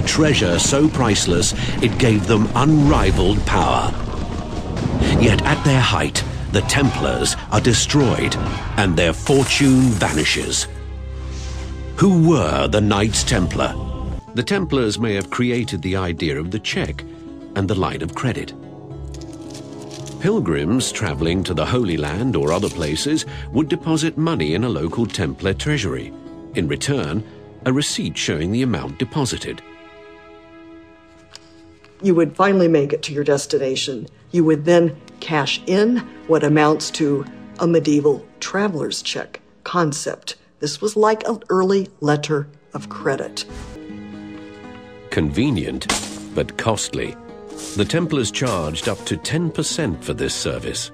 treasure so priceless it gave them unrivaled power. Yet at their height, the Templars are destroyed and their fortune vanishes. Who were the Knights Templar? The Templars may have created the idea of the check and the line of credit. Pilgrims traveling to the Holy Land or other places would deposit money in a local Templar treasury. In return, a receipt showing the amount deposited. You would finally make it to your destination. You would then cash in what amounts to a medieval traveler's check concept. This was like an early letter of credit. Convenient, but costly. The Templars charged up to 10% for this service.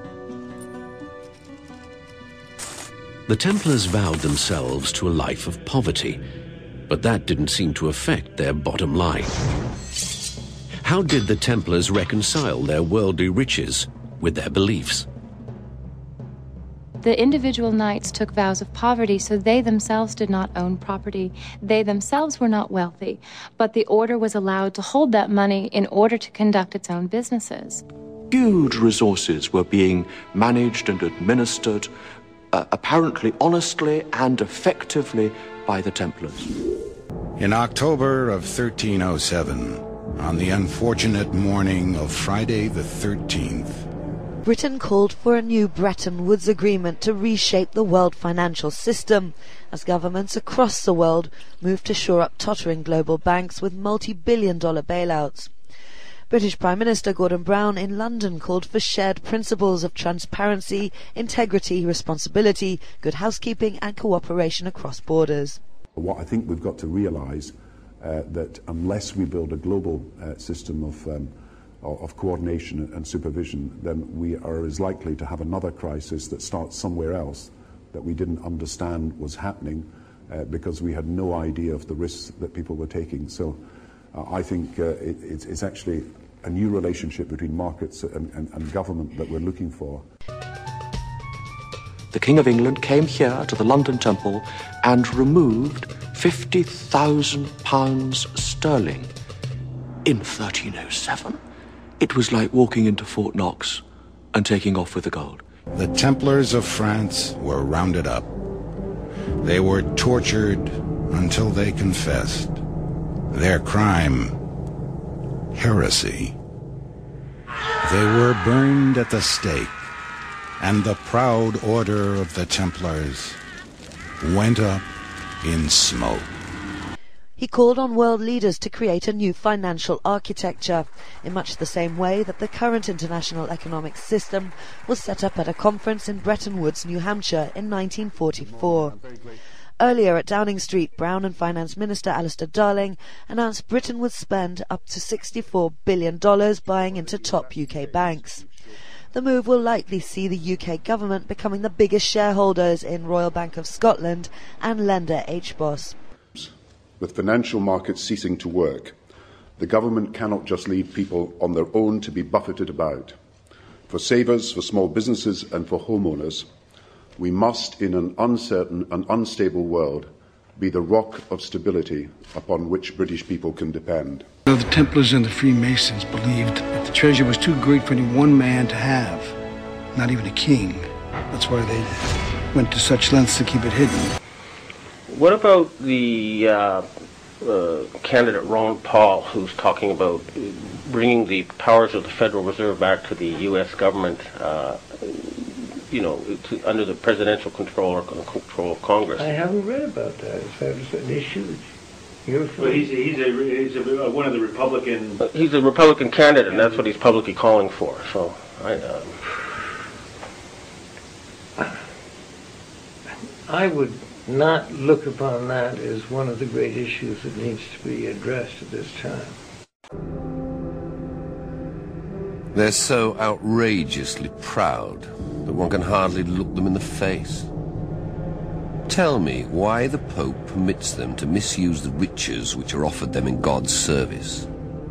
The Templars vowed themselves to a life of poverty, but that didn't seem to affect their bottom line. How did the Templars reconcile their worldly riches with their beliefs? The individual knights took vows of poverty, so they themselves did not own property. They themselves were not wealthy, but the order was allowed to hold that money in order to conduct its own businesses. Huge resources were being managed and administered, apparently honestly and effectively by the Templars. In October of 1307, on the unfortunate morning of Friday the 13th, Britain called for a new Bretton Woods agreement to reshape the world financial system, as governments across the world moved to shore up tottering global banks with multi-billion-dollar bailouts. British Prime Minister Gordon Brown in London called for shared principles of transparency, integrity, responsibility, good housekeeping and cooperation across borders. What I think we've got to realise that unless we build a global system of coordination and supervision, then we are as likely to have another crisis that starts somewhere else that we didn't understand was happening because we had no idea of the risks that people were taking. So I think it's actually a new relationship between markets and government that we're looking for. The King of England came here to the London Temple and removed £50,000 sterling in 1307. It was like walking into Fort Knox and taking off with the gold. the Templars of France were rounded up. They were tortured until they confessed. Their crime, heresy. They were burned at the stake, and the proud order of the Templars went up in smoke. He called on world leaders to create a new financial architecture, in much the same way that the current international economic system was set up at a conference in Bretton Woods, New Hampshire in 1944. Earlier at Downing Street, Brown and Finance Minister Alistair Darling announced Britain would spend up to $64 billion buying into top UK banks. The move will likely see the UK government becoming the biggest shareholders in Royal Bank of Scotland and lender HBOS. With financial markets ceasing to work, the government cannot just leave people on their own to be buffeted about. For savers, for small businesses and for homeowners, we must, in an uncertain and unstable world, be the rock of stability upon which British people can depend. The Templars and the Freemasons believed that the treasure was too great for any one man to have, not even a king. That's why they went to such lengths to keep it hidden. What about the candidate Ron Paul, who's talking about bringing the powers of the Federal Reserve back to the U.S. government, under the presidential control or control of Congress? I haven't read about that. Is that an issue? Well, he's one of the Republican... He's a Republican candidate, and that's what he's publicly calling for. So, I would not look upon that as one of the great issues that needs to be addressed at this time. They're so outrageously proud that one can hardly look them in the face. Tell me why the Pope permits them to misuse the riches which are offered them in God's service.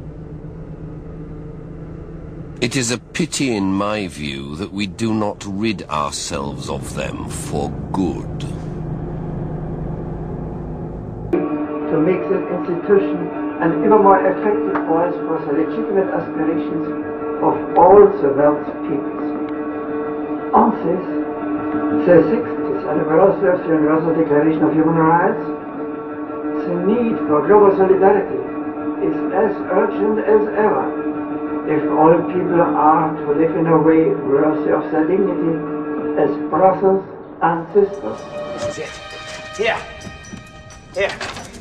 It is a pity, in my view, that we do not rid ourselves of them for good. to make this institution an ever more effective voice for the legitimate aspirations of all the world's peoples. On this, the 60th anniversary of the Universal Declaration of Human Rights, the need for global solidarity is as urgent as ever if all people are to live in a way worthy of their dignity as brothers and sisters. This is it. Here. Here.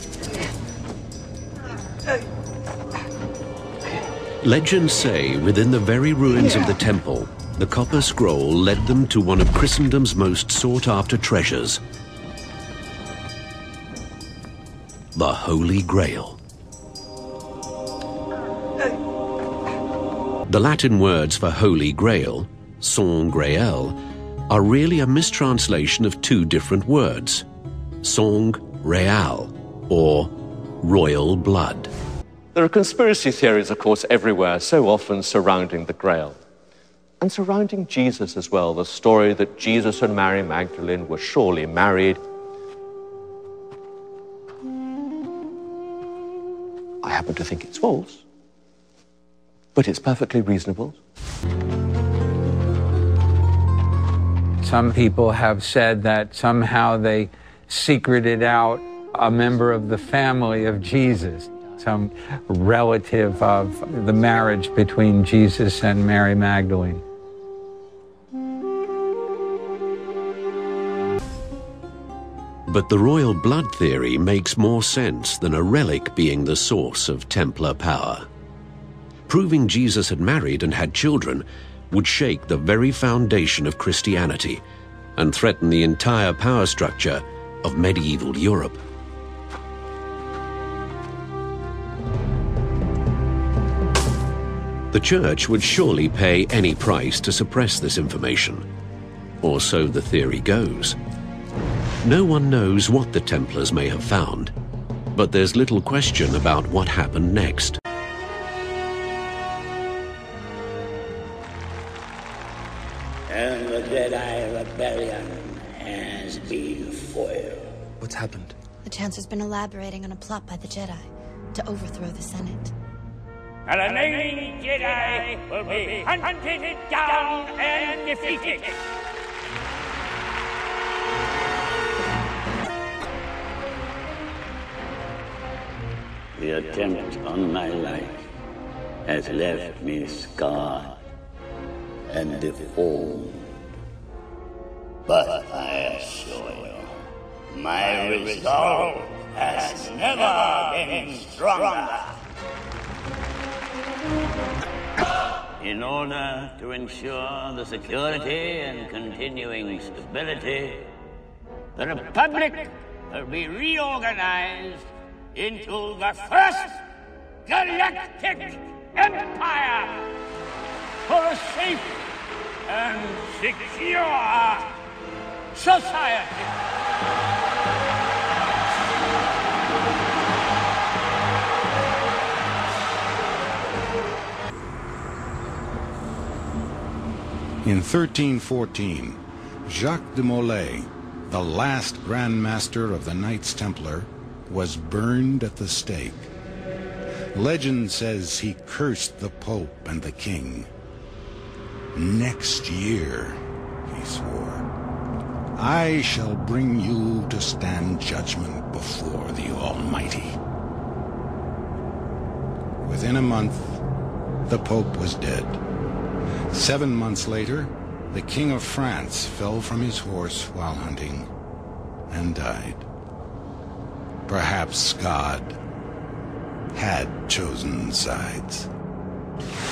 Legends say within the very ruins of the temple, the copper scroll led them to one of Christendom's most sought-after treasures, the Holy Grail. The Latin words for Holy Grail, Sang Grael, are really a mistranslation of two different words, Sang Real, or royal blood. There are conspiracy theories, of course, everywhere, so often surrounding the Grail. And surrounding Jesus as well, the story that Jesus and Mary Magdalene were surely married. I happen to think it's false, but it's perfectly reasonable. Some people have said that somehow they secreted out a member of the family of Jesus, some relative of the marriage between Jesus and Mary Magdalene. But the royal blood theory makes more sense than a relic being the source of Templar power. Proving Jesus had married and had children would shake the very foundation of Christianity and threaten the entire power structure of medieval Europe. The Church would surely pay any price to suppress this information, or so the theory goes. No one knows what the Templars may have found, but there's little question about what happened next. And the Jedi Rebellion has been foiled. What's happened? The Chancellor's been elaborating on a plot by the Jedi to overthrow the Senate. And the remaining Jedi will be hunted down and defeated. The attempt on my life has left me scarred and deformed. But I assure you, my resolve has never been stronger. In order to ensure the security and continuing stability, the Republic will be reorganized into the first galactic empire for a safe and secure society. In 1314, Jacques de Molay, the last Grand Master of the Knights Templar, was burned at the stake. Legend says he cursed the Pope and the King. Next year, he swore, I shall bring you to stand judgment before the Almighty. Within a month, the Pope was dead. 7 months later, the King of France fell from his horse while hunting and died. Perhaps God had chosen sides.